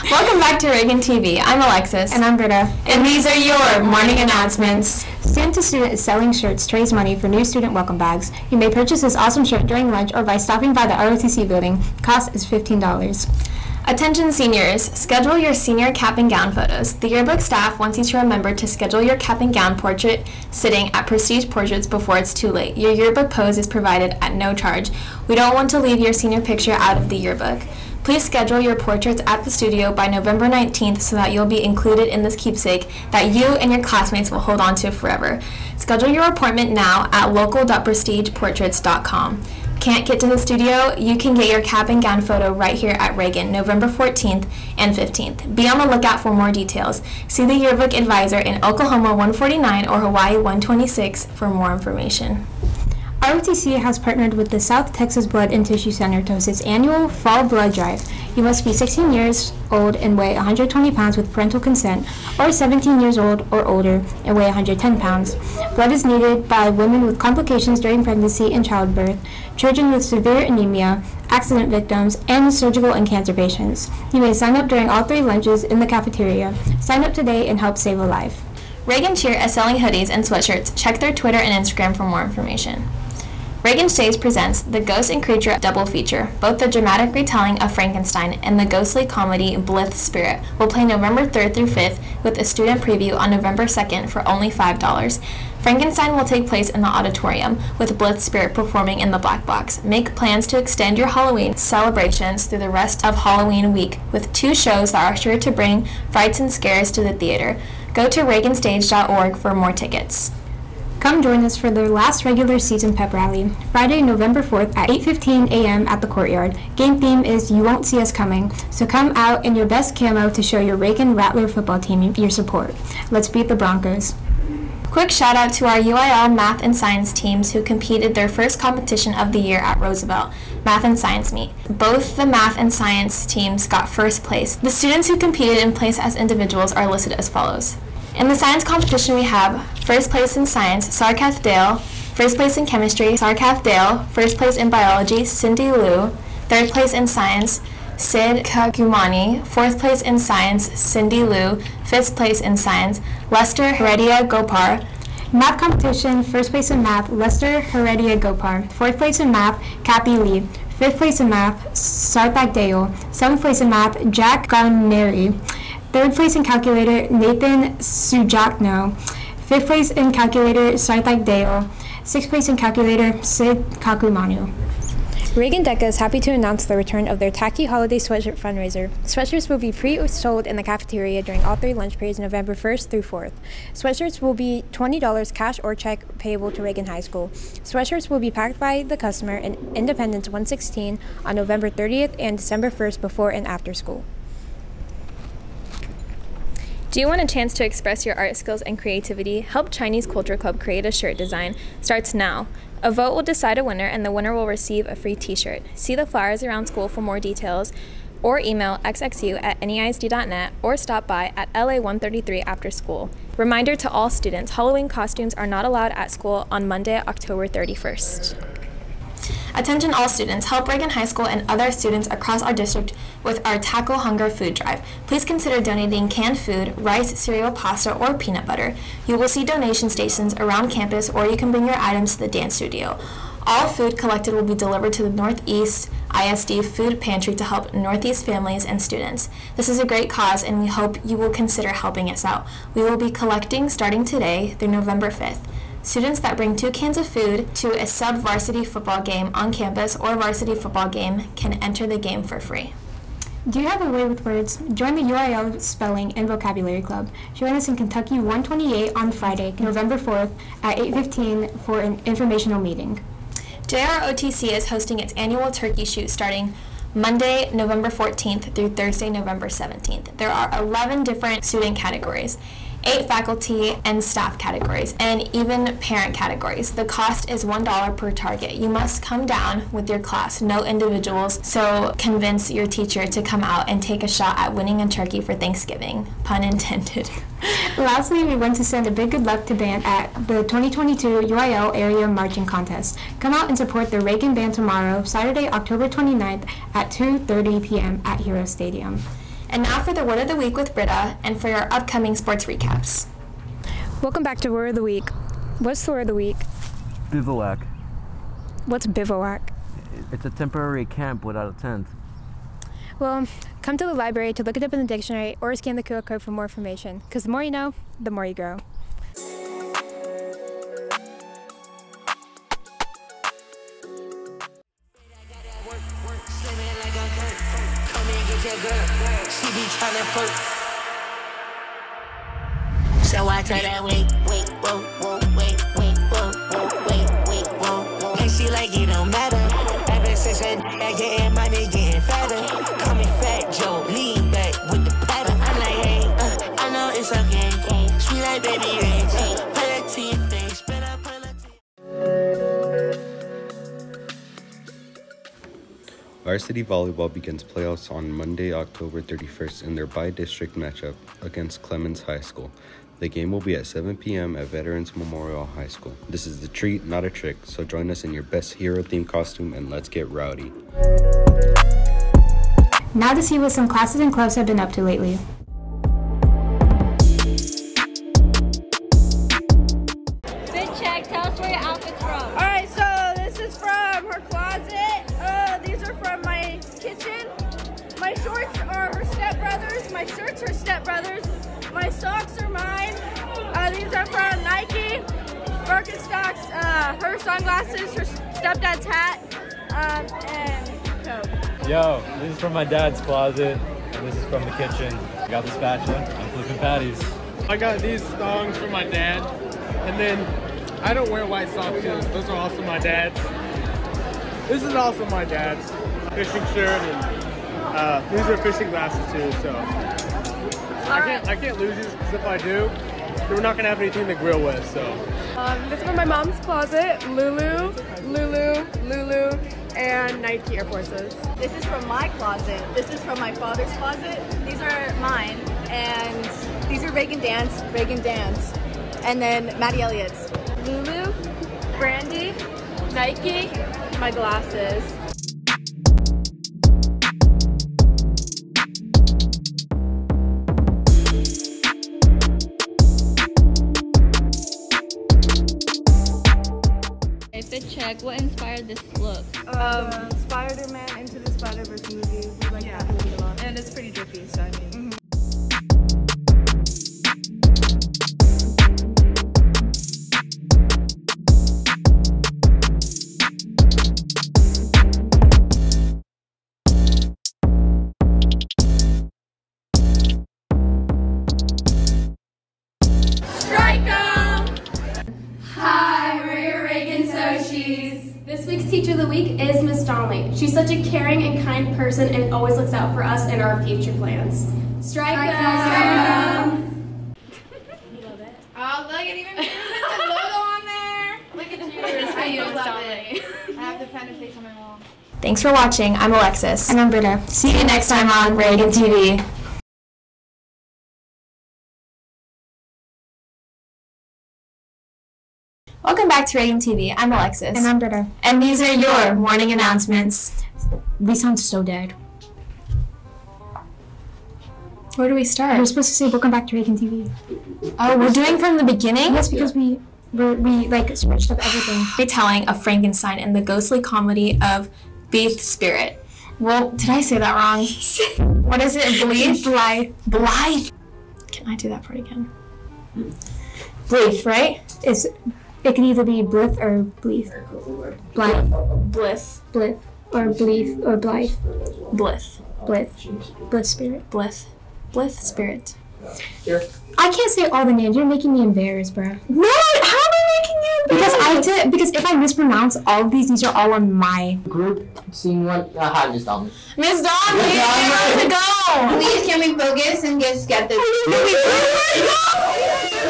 Welcome back to Reagan TV. I'm Alexis. And I'm Britta. And these are your morning announcements. Student to Student is selling shirts to raise money for new student welcome bags. You may purchase this awesome shirt during lunch or by stopping by the ROTC building. Cost is $15. Attention seniors, schedule your senior cap and gown photos. The yearbook staff wants you to remember to schedule your cap and gown portrait sitting at Prestige Portraits before it's too late. Your yearbook pose is provided at no charge. We don't want to leave your senior picture out of the yearbook. Please schedule your portraits at the studio by November 19th so that you'll be included in this keepsake that you and your classmates will hold on to forever. Schedule your appointment now at local.prestigeportraits.com. Can't get to the studio? You can get your cap and gown photo right here at Reagan, November 14th and 15th. Be on the lookout for more details. See the yearbook advisor in Oklahoma 149 or Hawaii 126 for more information. ROTC has partnered with the South Texas Blood and Tissue Center to host its annual Fall Blood Drive. You must be 16 years old and weigh 120 pounds with parental consent, or 17 years old or older and weigh 110 pounds. Blood is needed by women with complications during pregnancy and childbirth, children with severe anemia, accident victims, and surgical and cancer patients. You may sign up during all 3 lunches in the cafeteria. Sign up today and help save a life. Reagan Cheer is selling hoodies and sweatshirts. Check their Twitter and Instagram for more information. Reagan Stage presents The Ghost and Creature double feature. Both the dramatic retelling of Frankenstein and the ghostly comedy Blith Spirit will play November 3rd through 5th with a student preview on November 2nd for only $5. Frankenstein will take place in the auditorium, with Blith Spirit performing in the Black Box. Make plans to extend your Halloween celebrations through the rest of Halloween week with 2 shows that are sure to bring frights and scares to the theater. Go to reaganstage.org for more tickets. Come join us for their last regular season pep rally, Friday, November 4th at 8:15 a.m. at the courtyard. Game theme is You Won't See Us Coming, so come out in your best camo to show your Reagan Rattler football team your support. Let's beat the Broncos. Quick shout out to our UIL math and science teams who competed their first competition of the year at Roosevelt Math and Science Meet. Both the math and science teams got first place. The students who competed and placed as individuals are listed as follows. In the science competition, we have first place in science, Sarkath Dale, first place in chemistry, Sarkath Dale, first place in biology, Cindy Liu, third place in science, Sid Kakumani, fourth place in science, Cindy Liu, fifth place in science, Lester Heredia Gopar. Math competition, first place in math, Lester Heredia Gopar, fourth place in math, Kathy Lee, fifth place in math, Sarthak Dale, seventh place in math, Jack Garneri. Third place in calculator, Nathan Sujakno. Fifth place in calculator, Sarthak Dale. Sixth place in calculator, Sid Kakumanu. Reagan Deca is happy to announce the return of their Tacky Holiday Sweatshirt fundraiser. Sweatshirts will be pre-sold in the cafeteria during all 3 lunch periods November 1st through 4th. Sweatshirts will be $20 cash or check payable to Reagan High School. Sweatshirts will be packed by the customer in Independence 116 on November 30th and December 1st before and after school. Do you want a chance to express your art skills and creativity? Help Chinese Culture Club create a shirt design. Starts now. A vote will decide a winner, and the winner will receive a free t-shirt. See the flyers around school for more details, or email xxu@neisd.net, or stop by at LA 133 after school. Reminder to all students, Halloween costumes are not allowed at school on Monday, October 31st. Attention all students, help Reagan High School and other students across our district with our Tackle Hunger food drive. Please consider donating canned food, rice, cereal, pasta, or peanut butter. You will see donation stations around campus, or you can bring your items to the dance studio. All food collected will be delivered to the Northeast ISD Food Pantry to help Northeast families and students. This is a great cause, and we hope you will consider helping us out. We will be collecting starting today through November 5th. Students that bring 2 cans of food to a sub-varsity football game on campus or varsity football game can enter the game for free. Do you have a way with words? Join the UIL Spelling and Vocabulary Club. Join us in Kentucky 128 on Friday, November 4th at 8:15 for an informational meeting. JROTC is hosting its annual turkey shoot starting Monday, November 14th through Thursday, November 17th. There are 11 different student categories, 8 faculty and staff categories, and even parent categories. The cost is $1 per target. You must come down with your class, no individuals, so convince your teacher to come out and take a shot at winning a turkey for Thanksgiving. Pun intended. Lastly, we want to send a big good luck to band at the 2022 UIL Area Marching Contest. Come out and support the Reagan Band tomorrow, Saturday, October 29th at 2:30 p.m. at Hero Stadium. And now for the Word of the Week with Britta, and for your upcoming sports recaps. Welcome back to Word of the Week. What's the Word of the Week? Bivouac. What's bivouac? It's a temporary camp without a tent. Well, come to the library to look it up in the dictionary or scan the QR code for more information, because the more you know, the more you grow. So I tell her, wait, whoa, whoa, whoa. And she like, it don't matter. Ever since I getting money, getting fatter. Call me Fat Joe, lean back with the pattern. I'm like, hey, I know it's okay. Sweet like baby rings. Pull it to your face, spin up, pull it to Varsity Volleyball begins playoffs on Monday, October 31st in their bi-district matchup against Clemens High School. The game will be at 7 p.m. at Veterans Memorial High School. This is the treat, not a trick, so join us in your best hero-themed costume and let's get rowdy. Now to see what some classes and clubs have been up to lately. Fit check, tell us where your outfit's from. Alright, so this is from her closet. These are from my kitchen. My shorts are her stepbrothers. My shirts are stepbrothers. My socks are mine. These are from Nike, Birkenstocks, her sunglasses, her stepdad's hat, and Coke. Yo, this is from my dad's closet, and this is from the kitchen. I got the spatula, I'm flipping patties. I got these thongs from my dad, and then I don't wear white socks, those are also my dad's. This is also my dad's fishing shirt, and these are fishing glasses too, so. I can't lose these, because if I do, we're not going to have anything to grill with, so. This is from my mom's closet, Lulu, and Nike Air Forces. This is from my closet. This is from my father's closet. These are mine, and these are Reagan Dance, and then Maddie Elliott's. Lulu, Brandy, Nike, my glasses. Fit check. What inspired this look? Spider-Man Into the Spider-Verse movie. We like that movie a lot. And it's pretty drippy, so I mean. This week's Teacher of the Week is Miss Donnelly. She's such a caring and kind person and always looks out for us and our future plans. Strike 'em! You love it. Oh, look, it even put the logo on there. Look at you. That's how you love it. I have the pen and face on my wall. Thanks for watching. I'm Alexis. And I'm Britta. See you next time on Reagan TV. Welcome back to Reagan TV. I'm Alexis. And I'm Britta. And these are your morning announcements. We sound so dead. Where do we start? We're supposed to say welcome back to Reagan TV. Oh, we're doing from the beginning? Yes, because we like switched up everything. Retelling of Frankenstein and the ghostly comedy of Beef Spirit. Well, did I say that wrong? What is it? Blythe. Can I do that part again? Blythe, right? It can either be Blith or Bleeth. Blythe. Blith. Blith. Or Bleeth. Or Blythe. Blith. Blith Spirit. Blith Spirit. I can't say all the names. You're making me embarrassed, bro. No, how am I making you embarrassed? Because if I mispronounce all of these are all on my group. Scene one. Hi, Miss Donnelly. Miss Donnelly, you have to go. Please, can we focus and just get this?